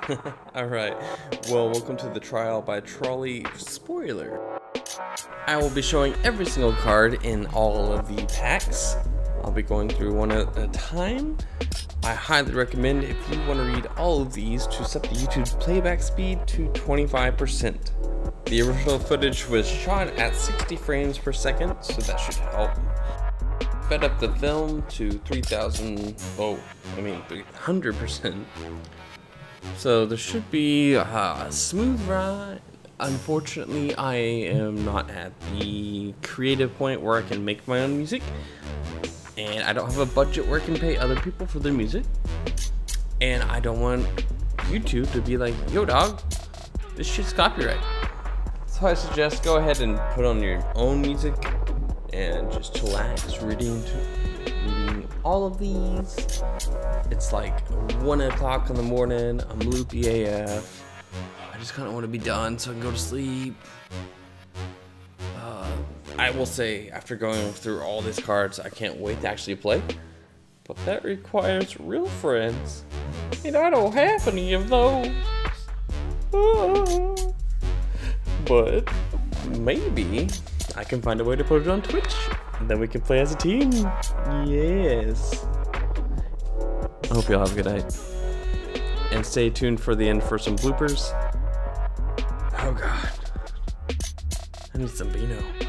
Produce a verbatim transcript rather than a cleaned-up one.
Alright, well, welcome to the trial by Trolley. Spoiler. I will be showing every single card in all of the packs. I'll be going through one at a time. I highly recommend, if you want to read all of these, to set the YouTube playback speed to twenty-five percent. The original footage was shot at sixty frames per second, so that should help. Sped up the film to three thousand, oh, I mean three hundred percent. So there should be a smooth ride. Unfortunately, I am not at the creative point where I can make my own music. And I don't have a budget where I can pay other people for their music. And I don't want YouTube to be like, yo dog, this shit's copyright. So I suggest go ahead and put on your own music and just chillax reading, to, reading all of these. It's like one o'clock in the morning, I'm loopy A F. I just kind of want to be done so I can go to sleep. Uh, I will say, after going through all these cards, I can't wait to actually play. But that requires real friends. And I don't have any of those. Ah. But maybe I can find a way to put it on Twitch. And then we can play as a team. Yes. I hope y'all have a good night. And stay tuned for the end for some bloopers. Oh god. I need some Beano.